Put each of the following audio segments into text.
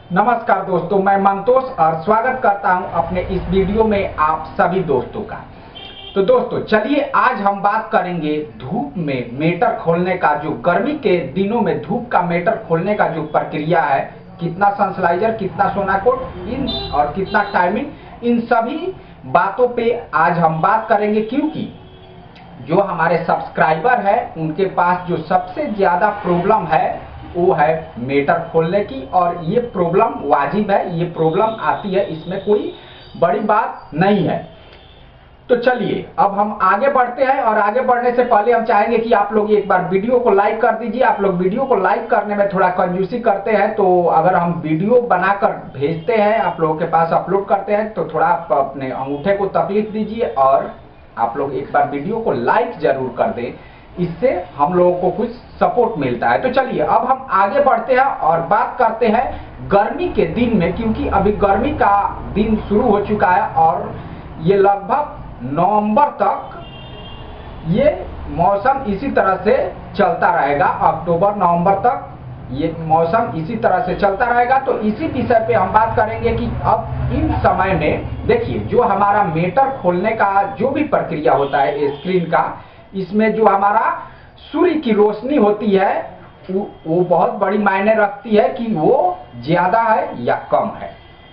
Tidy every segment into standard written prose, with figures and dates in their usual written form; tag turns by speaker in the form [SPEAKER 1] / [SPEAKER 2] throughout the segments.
[SPEAKER 1] नमस्कार दोस्तों, मैं मंतोष और स्वागत करता हूं अपने इस वीडियो में आप सभी दोस्तों का। तो दोस्तों चलिए आज हम बात करेंगे धूप में मेटर खोलने का। जो गर्मी के दिनों में धूप का मेटर खोलने का जो प्रक्रिया है, कितना सनस्लाइजर, कितना सोना कोट इन और कितना टाइमिंग, इन सभी बातों पे आज हम बात करेंगे। क्योंकि जो हमारे सब्सक्राइबर है उनके पास जो सबसे ज्यादा प्रॉब्लम है वो है मेटर खोलने की, और ये प्रॉब्लम वाजिब है, ये प्रॉब्लम आती है, इसमें कोई बड़ी बात नहीं है। तो चलिए अब हम आगे बढ़ते हैं, और आगे बढ़ने से पहले हम चाहेंगे कि आप लोग एक बार वीडियो को लाइक कर दीजिए। आप लोग वीडियो को लाइक करने में थोड़ा कंजूसी करते हैं, तो अगर हम वीडियो बनाकर भेजते हैं आप लोगों के पास, अपलोड करते हैं, तो थोड़ा आप अपने अंगूठे को तकलीफ दीजिए और आप लोग एक बार वीडियो को लाइक जरूर कर दें। इससे हम लोगों को कुछ सपोर्ट मिलता है। तो चलिए अब हम आगे बढ़ते हैं और बात करते हैं गर्मी के दिन में। क्योंकि अभी गर्मी का दिन शुरू हो चुका है और ये लगभग नवंबर तक ये मौसम इसी तरह से चलता रहेगा। अक्टूबर नवंबर तक ये मौसम इसी तरह से चलता रहेगा। तो इसी विषय पे हम बात करेंगे कि अब इन समय में देखिए जो हमारा मेटर खोलने का जो भी प्रक्रिया होता है स्क्रीन का, इसमें जो हमारा सूर्य की रोशनी होती है वो बहुत बड़ी मायने रखती है कि वो ज्यादा है या कम है।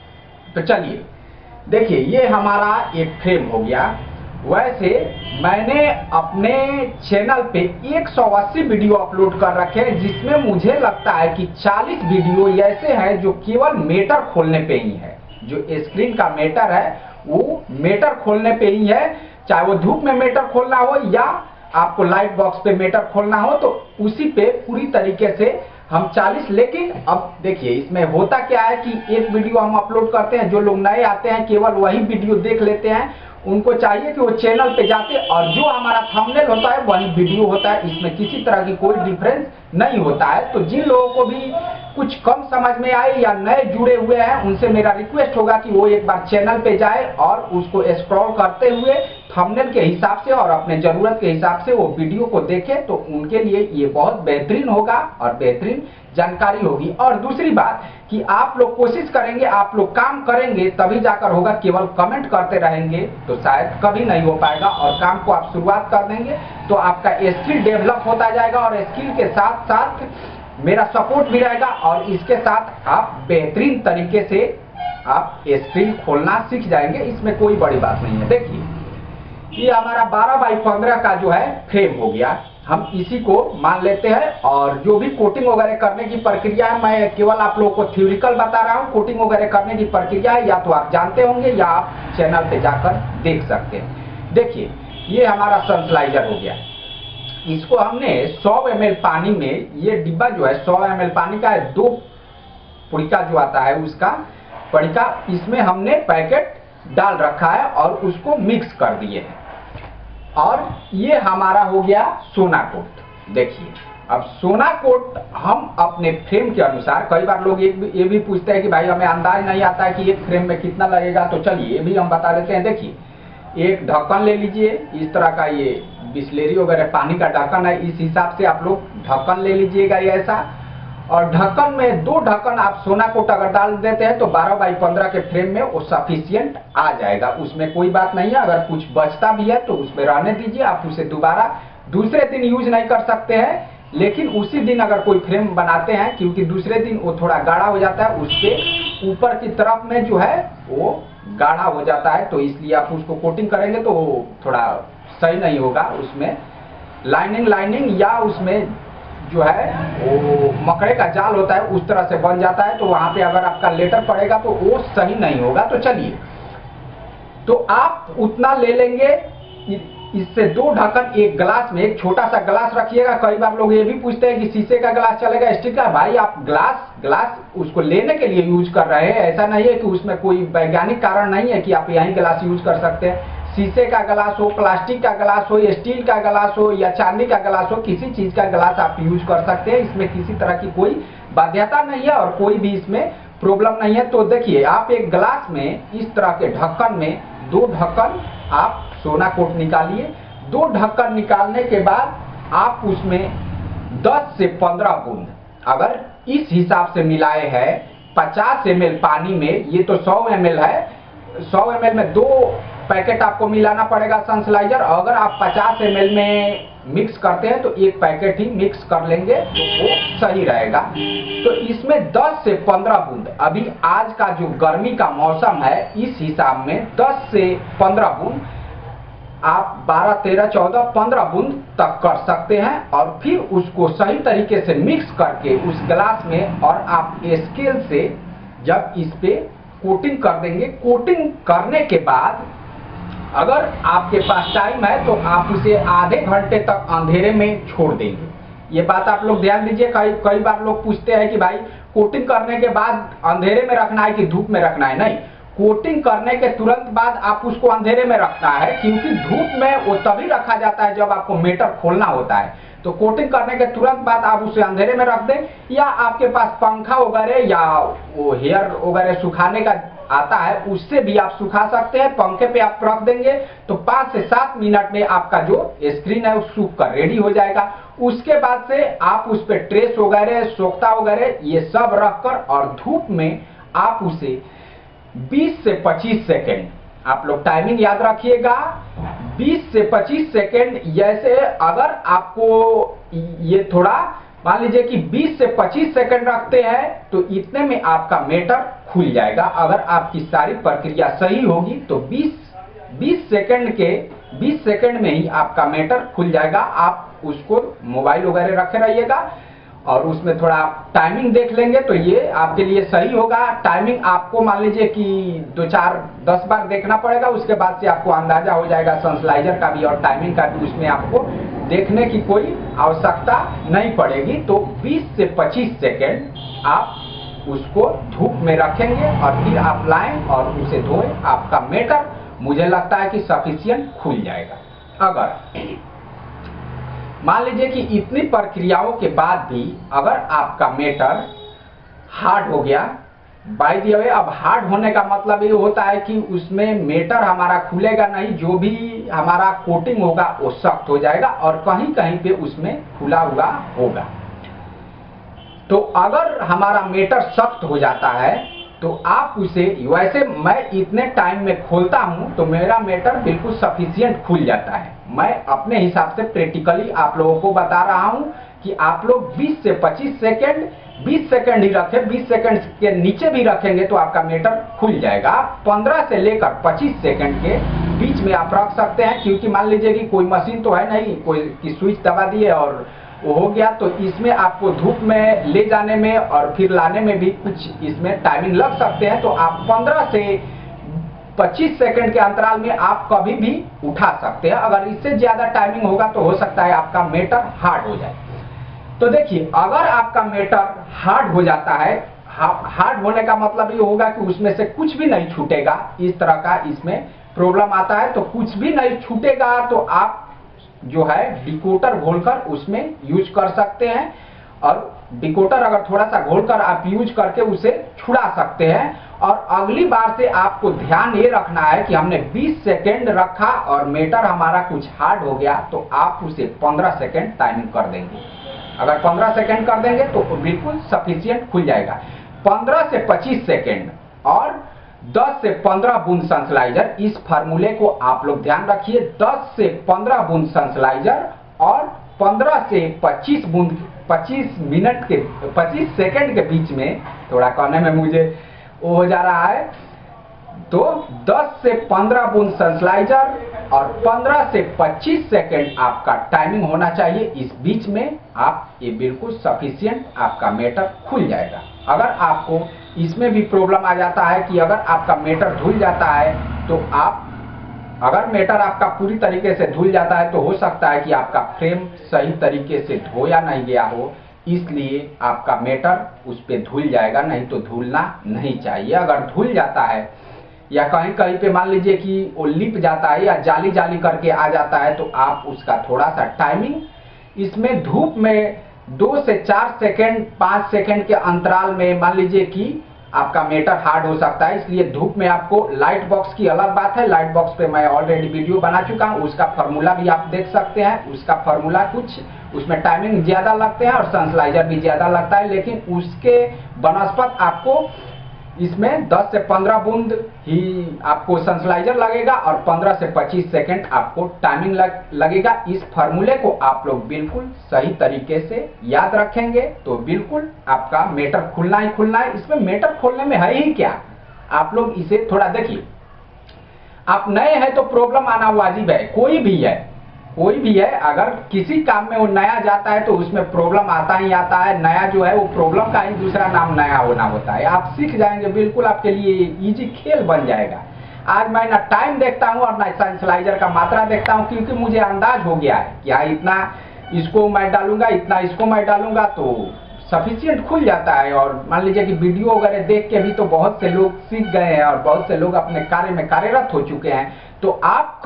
[SPEAKER 1] तो चलिए देखिए ये हमारा एक फ्रेम हो गया। वैसे मैंने अपने चैनल पे 180 वीडियो अपलोड कर रखे हैं, जिसमें मुझे लगता है कि 40 वीडियो ऐसे हैं जो केवल मेटर खोलने पे ही है। जो स्क्रीन का मेटर है वो मेटर खोलने पे ही है, चाहे वो धूप में मेटर खोलना हो या आपको लाइट बॉक्स पे मेटर खोलना हो, तो उसी पे पूरी तरीके से हम 40। लेकिन अब देखिए इसमें होता क्या है कि एक वीडियो हम अपलोड करते हैं, जो लोग नए आते हैं केवल वही वीडियो देख लेते हैं। उनको चाहिए कि वो चैनल पे जाते और जो हमारा थंबनेल होता है वही वीडियो होता है, इसमें किसी तरह की कोई डिफरेंस नहीं होता है। तो जिन लोगों को भी कुछ कम समझ में आए या नए जुड़े हुए हैं, उनसे मेरा रिक्वेस्ट होगा कि वो एक बार चैनल पे जाए और उसको स्क्रॉल करते हुए थंबनेल के हिसाब से और अपने जरूरत के हिसाब से वो वीडियो को देखें, तो उनके लिए ये बहुत बेहतरीन होगा और बेहतरीन जानकारी होगी। और दूसरी बात कि आप लोग कोशिश करेंगे, आप लोग काम करेंगे तभी जाकर होगा। केवल कमेंट करते रहेंगे तो शायद कभी नहीं हो पाएगा, और काम को आप शुरुआत कर देंगे तो आपका स्किल डेवलप होता जाएगा, और स्किल के साथ साथ मेरा सपोर्ट भी रहेगा, और इसके साथ आप बेहतरीन तरीके से आप स्क्रीन खोलना सीख जाएंगे। इसमें कोई बड़ी बात नहीं है। देखिए ये हमारा 12x15 का जो है फ्रेम हो गया, हम इसी को मान लेते हैं। और जो भी कोटिंग वगैरह करने की प्रक्रिया है, मैं केवल आप लोगों को थ्योरिकल बता रहा हूँ। कोटिंग वगैरह करने की प्रक्रिया है या तो आप जानते होंगे या आप चैनल पे जाकर देख सकते हैं। देखिए ये हमारा सनस्लाइजर हो गया। इसको हमने 100 ml पानी में, ये डिब्बा जो है 100 ml पानी का है, 2 पुड़िका जो आता है उसका पड़िका, इसमें हमने पैकेट डाल रखा है और उसको मिक्स कर दिए हैं। और ये हमारा हो गया सोना कोट। देखिए अब सोना कोट हम अपने फ्रेम के अनुसार, कई बार लोग ये भी पूछते हैं कि भाई हमें अंदाज नहीं आता है कि एक फ्रेम में कितना लगेगा, तो चलिए ये भी हम बता देते हैं। देखिए एक ढक्कन ले लीजिए, इस तरह का ये बिस्लेरी वगैरह पानी का ढक्कन है, इस हिसाब से आप लोग ढक्कन ले लीजिएगा ये ऐसा। और ढक्कन में 2 ढक्कन आप सोना कोट अगर डाल देते हैं तो 12x15 के फ्रेम में वो सफिशियंट आ जाएगा, उसमें कोई बात नहीं है। अगर कुछ बचता भी है तो उसमें रहने दीजिए, आप उसे दोबारा दूसरे दिन यूज नहीं कर सकते हैं। लेकिन उसी दिन अगर कोई फ्रेम बनाते हैं, क्योंकि दूसरे दिन वो थोड़ा गाढ़ा हो जाता है, उसके ऊपर की तरफ में जो है वो गाढ़ा हो जाता है, तो इसलिए आप उसको कोटिंग करेंगे तो थोड़ा सही नहीं होगा। उसमें लाइनिंग या उसमें जो है वो मकड़े का जाल होता है उस तरह से बन जाता है, तो वहां पे अगर आपका लेटर पड़ेगा तो वो सही नहीं होगा। तो चलिए तो आप उतना ले लेंगे। इससे 2 ढक्कन, एक गिलास में, एक छोटा सा गिलास रखिएगा। कई बार लोग ये भी पूछते हैं कि शीशे का गिलास चलेगा, स्टील का। भाई आप गिलास उसको लेने के लिए यूज कर रहे हैं, ऐसा नहीं है कि उसमें कोई वैज्ञानिक कारण नहीं है कि आप यही गिलास यूज कर सकते हैं। शीशे का गिलास हो, प्लास्टिक का गिलास हो, स्टील का गिलास हो या चांदी का गिलास हो, किसी चीज का गिलास आप यूज कर सकते हैं। इसमें किसी तरह की कोई बाध्यता नहीं है और कोई भी इसमें प्रॉब्लम नहीं है। तो देखिए आप एक गिलास में इस तरह के ढक्कन में 2 ढक्कन आप सोना कोट निकालिए। 2 ढक्कन निकालने के बाद आप उसमें 10 से 15 बूंद अगर इस हिसाब से मिलाए हैं 50 ml पानी में, ये तो 100 ml है, 100 ml में 2 पैकेट आपको मिलाना पड़ेगा सनस्लाइजर। अगर आप 50 ml में मिक्स करते हैं तो एक पैकेट ही मिक्स कर लेंगे तो वो सही रहेगा। तो इसमें 10 से 15 बूंद, अभी आज का जो गर्मी का मौसम है इस हिसाब में 10 से 15 बूंद आप 12, 13, 14, 15 बूंद तक कर सकते हैं। और फिर उसको सही तरीके से मिक्स करके उस गिलास में, और आप स्केल से जब इस पे कोटिंग कर देंगे, कोटिंग करने के बाद अगर आपके पास टाइम है तो आप उसे आधे घंटे तक अंधेरे में छोड़ देंगे। ये बात आप लोग ध्यान दीजिए। कई बार लोग पूछते हैं कि भाई कोटिंग करने के बाद अंधेरे में रखना है कि धूप में रखना है। नहीं, कोटिंग करने के तुरंत बाद आप उसको अंधेरे में रखना है, क्योंकि धूप में वो तभी रखा जाता है जब आपको मीटर खोलना होता है। तो कोटिंग करने के तुरंत बाद आप उसे अंधेरे में रख दें, या आपके पास पंखा वगैरह या वो हेयर वगैरह सुखाने का आता है उससे भी आप सुखा सकते हैं। पंखे पे आप रख देंगे तो 5 से 7 मिनट में आपका जो स्क्रीन है वो सूख कर रेडी हो जाएगा। उसके बाद से आप उस पे ट्रेस वगैरह, सोख्ता वगैरह ये सब रखकर और धूप में आप उसे 20 से 25 सेकेंड, आप लोग टाइमिंग याद रखिएगा, 20 से 25 सेकेंड। जैसे अगर आपको ये थोड़ा मान लीजिए कि 20 से 25 सेकंड रखते हैं तो इतने में आपका मीटर खुल जाएगा। अगर आपकी सारी प्रक्रिया सही होगी तो 20 सेकंड में ही आपका मीटर खुल जाएगा। आप उसको मोबाइल वगैरह रखे रहिएगा और उसमें थोड़ा आप टाइमिंग देख लेंगे तो ये आपके लिए सही होगा। टाइमिंग आपको मान लीजिए कि 2, 4, 10 बार देखना पड़ेगा, उसके बाद से आपको अंदाजा हो जाएगा सनस्लाइजर का भी और टाइमिंग का भी। उसमें आपको देखने की कोई आवश्यकता नहीं पड़ेगी। तो 20 से 25 सेकेंड आप उसको धूप में रखेंगे और फिर आप लाएं और उसे धोएं, आपका मीटर मुझे लगता है कि सफिशिएंट खुल जाएगा। अगर मान लीजिए कि इतनी प्रक्रियाओं के बाद भी अगर आपका मीटर हार्ड हो गया, बाय द वे अब हार्ड होने का मतलब ये होता है कि उसमें मीटर हमारा खुलेगा नहीं, जो भी हमारा कोटिंग होगा वो सख्त हो जाएगा और कहीं कहीं पे उसमें खुला हुआ होगा। तो अगर हमारा मीटर सख्त हो जाता है तो आप उसे, वैसे मैं इतने टाइम में खोलता हूं तो मेरा मीटर बिल्कुल सफिशिएंट खुल जाता है। मैं अपने हिसाब से प्रैक्टिकली आप लोगों को बता रहा हूं कि आप लोग 20 से 25 सेकेंड, 20 सेकेंड ही रखें, 20 सेकेंड के नीचे भी रखेंगे तो आपका मीटर खुल जाएगा। 15 से लेकर 25 सेकेंड के बीच में आप रख सकते हैं, क्योंकि मान लीजिए कि कोई मशीन तो है नहीं, कोई की स्विच दबा दिए और वो हो गया, तो इसमें आपको धूप में ले जाने में और फिर लाने में भी कुछ इसमें टाइमिंग लग सकते हैं। तो आप 15 से 25 सेकंड के अंतराल में आप कभी भी उठा सकते हैं। अगर इससे ज्यादा टाइमिंग होगा तो हो सकता है आपका मीटर हार्ड हो जाए। तो देखिए, अगर आपका मीटर हार्ड हो जाता है, हार्ड होने का मतलब ये होगा कि उसमें से कुछ भी नहीं छूटेगा, इस तरह का इसमें प्रॉब्लम आता है। तो कुछ भी नहीं छूटेगा तो आप जो है डिकोटर घोलकर उसमें यूज कर सकते हैं, और डिकोटर अगर थोड़ा सा घोलकर आप यूज करके उसे छुड़ा सकते हैं। और अगली बार से आपको ध्यान ये रखना है कि हमने 20 सेकेंड रखा और मीटर हमारा कुछ हार्ड हो गया तो आप उसे 15 सेकेंड टाइमिंग कर देंगे। अगर 15 सेकेंड कर देंगे तो बिल्कुल सफिशिएंट खुल जाएगा। 15 से 25 सेकेंड और 10 से 15 बूंद सनस्लाइजर, इस फार्मूले को आप लोग ध्यान रखिए। 10 से 15 बूंद सनस्लाइजर और 15 से 25 बूंद 25 सेकंड के बीच में, थोड़ा कहने में मुझे वो हो जा रहा है, तो 10 से 15 बूंद सनस्लाइजर और 15 से 25 सेकंड आपका टाइमिंग होना चाहिए। इस बीच में आप ये बिल्कुल सफिशिएंट आपका मीटर खुल जाएगा। अगर आपको इसमें भी प्रॉब्लम आ जाता है कि अगर आपका मीटर धुल जाता है तो आप, अगर मीटर आपका पूरी तरीके से धुल जाता है तो हो सकता है कि आपका फ्रेम सही तरीके से धोया नहीं गया हो, इसलिए आपका मीटर उस पे धुल जाएगा, नहीं तो धुलना नहीं चाहिए। अगर धुल जाता है या कहीं कहीं पे मान लीजिए कि वो लिप जाता है या जाली जाली करके आ जाता है तो आप उसका थोड़ा सा टाइमिंग, इसमें धूप में 2 से 4 सेकेंड 5 सेकेंड के अंतराल में मान लीजिए कि आपका मीटर हार्ड हो सकता है। इसलिए धूप में आपको, लाइट बॉक्स की अलग बात है, लाइट बॉक्स पे मैं ऑलरेडी वीडियो बना चुका हूं, उसका फार्मूला भी आप देख सकते हैं। उसका फार्मूला कुछ उसमें टाइमिंग ज़्यादा लगते हैं और सेंसलाइजर भी ज़्यादा लगता है, लेकिन उसके बनस्पत आपको इसमें 10 से 15 बूंद ही आपको सेंसलाइजर लगेगा और 15 से 25 सेकंड आपको टाइमिंग लगेगा। इस फार्मूले को आप लोग बिल्कुल सही तरीके से याद रखेंगे तो बिल्कुल आपका मीटर खुलना ही खुलना है। इसमें मीटर खोलने में है ही क्या, आप लोग इसे थोड़ा देखिए। आप नए हैं तो प्रॉब्लम आना वाजिब है, कोई भी है अगर किसी काम में वो नया जाता है तो उसमें प्रॉब्लम आता ही आता है। नया जो है वो प्रॉब्लम का ही दूसरा नाम नया होना होता है। आप सीख जाएंगे, बिल्कुल आपके लिए इजी खेल बन जाएगा। आज मैं ना टाइम देखता हूँ और ना सेंसलाइजर का मात्रा देखता हूँ, क्योंकि मुझे अंदाज हो गया है कि हाँ इतना इसको मैं डालूंगा, इतना इसको मैं डालूंगा तो सफिशिएंट खुल जाता है। और मान लीजिए कि वीडियो वगैरह देख के भी तो बहुत से लोग सीख गए हैं और बहुत से लोग अपने कार्य में कार्यरत हो चुके हैं। तो आप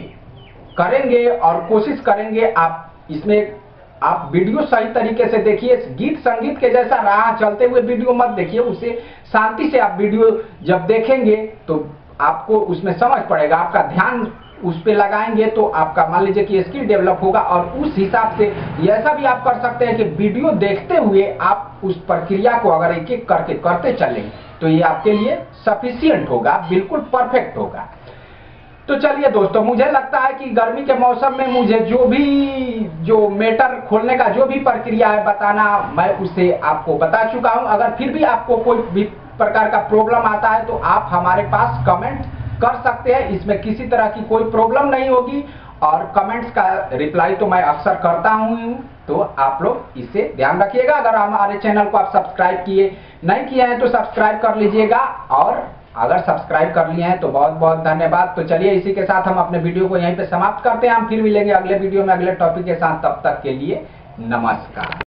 [SPEAKER 1] करेंगे और कोशिश करेंगे आप इसमें आप वीडियो सही तरीके से देखिए। गीत संगीत के जैसा राह चलते हुए वीडियो मत देखिए, उसे शांति से आप वीडियो जब देखेंगे तो आपको उसमें समझ पड़ेगा, आपका ध्यान उस पे लगाएंगे तो आपका मान लीजिए कि स्किल डेवलप होगा। और उस हिसाब से ऐसा भी आप कर सकते हैं कि वीडियो देखते हुए आप उस प्रक्रिया को अगर एक एक करके करते चलें तो ये आपके लिए सफिशिएंट होगा, बिल्कुल परफेक्ट होगा। तो चलिए दोस्तों, मुझे लगता है कि गर्मी के मौसम में मुझे जो मीटर खोलने का जो भी प्रक्रिया है बताना, मैं उसे आपको बता चुका हूं। अगर फिर भी आपको कोई भी प्रकार का प्रॉब्लम आता है तो आप हमारे पास कमेंट कर सकते हैं, इसमें किसी तरह की कोई प्रॉब्लम नहीं होगी। और कमेंट्स का रिप्लाई तो मैं अक्सर करता हूं, तो आप लोग इसे ध्यान रखिएगा। अगर हमारे चैनल को आप सब्सक्राइब नहीं किए हैं तो सब्सक्राइब कर लीजिएगा, और अगर सब्सक्राइब कर लिए हैं तो बहुत बहुत धन्यवाद। तो चलिए इसी के साथ हम अपने वीडियो को यहीं पे समाप्त करते हैं। हम फिर मिलेंगे अगले वीडियो में अगले टॉपिक के साथ, तब तक के लिए नमस्कार।